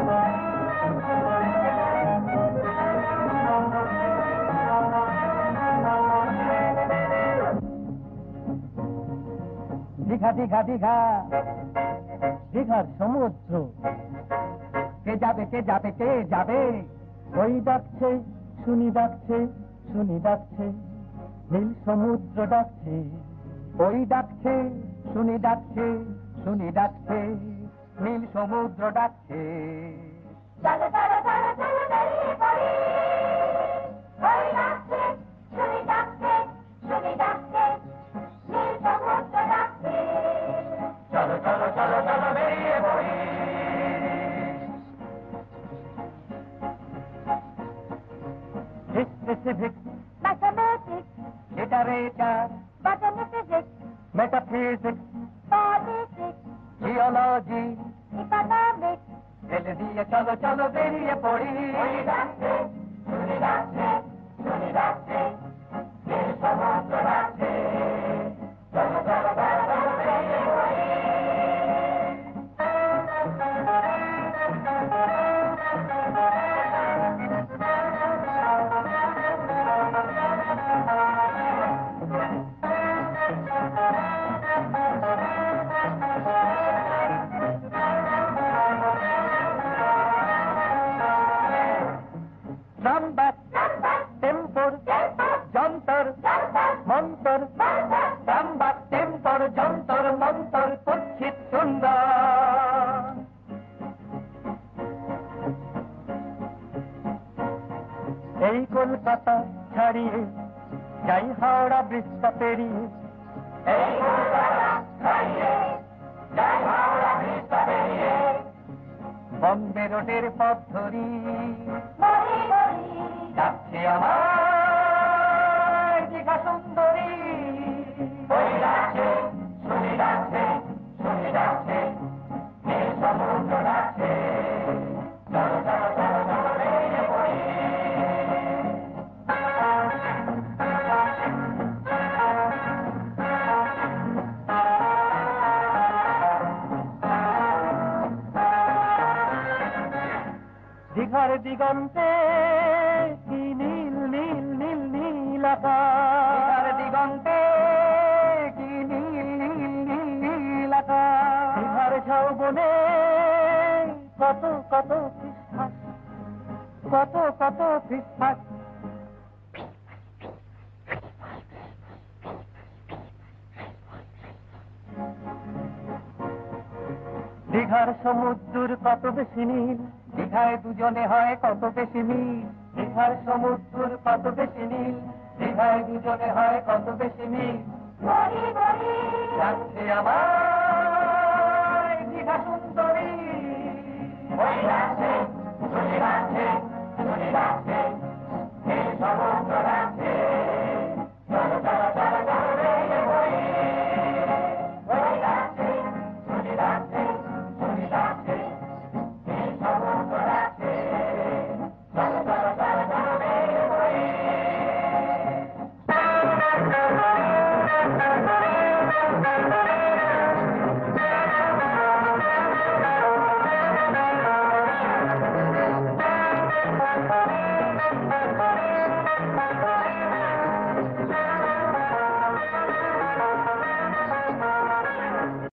দীঘা দীঘা দীঘা দীঘার সমুদ্র কে যাবে কে যাবে কে যাবে ওই ডাকছে শুনি ডাকছে শুনি ডাকছে নীল সমুদ্র ডাকছে ওই ডাকছে শুনি ডাকছে শুনি ডাকছে নীল সমুদ্র ডাকছে চলো চলো চলো চলো বেরিয়ে পড়ি ওই ডাকছে শুনি ডাকছে শুনি ডাকছে নীল সমুদ্র ডাকছে চলো চলো চলো চলো বেরিয়ে পড়ি Specific, mathematics, literature, botany-physics, metaphysics, politics, geology, economics, ছেলে দিয়ে চলো চলো বেরিয়ে পড়ি ওই ডাকছে শুনি ডাকছে শুনি ডাকছে নীল সমুদ্র ডাকছে চলো চলো চলো চলো বেরিয়ে পড়ি নাম্বার টেম্পর যন্তর মন্তর নাম্বার টেম্পর যন্তর মন্তর কুৎসিত সুন্দর এই কলকাতা ছাড়িয়ে যাই হাওড়া ব্রিজটা পেরিয়ে এই কলকাতা ছাড়িয়ে যাই হাওড়া ব্রিজটা পেরিয়ে বম্বে রোডের পথ ধরি মরি মরি যাচ্ছে আমার দীঘা সুন্দরী ওই ডাকছে শুনি ডাকছে শুনি ডাকছে নীল সমুদ্র ডাকছে চলো চলো চলো চলো বেরিয়ে পড়ি দীঘার দিগন্তে কি নীল নীল নীল নীল আকাশ দীঘার দিগন্তে কি নীল নীল নীল নীল আকাশ দীঘার ঝাউবনে কত কত ফিসফাস কত কত ফিসফাস দীঘার সমুদ্র কত বেশি নীল দীঘায় দুজনে হয় কত বেশি মিল দীঘার সমুদ্র কত বেশি নীল দীঘায় দুজনে হয় কত বেশি মিল মরি মরি যাচ্ছে আমার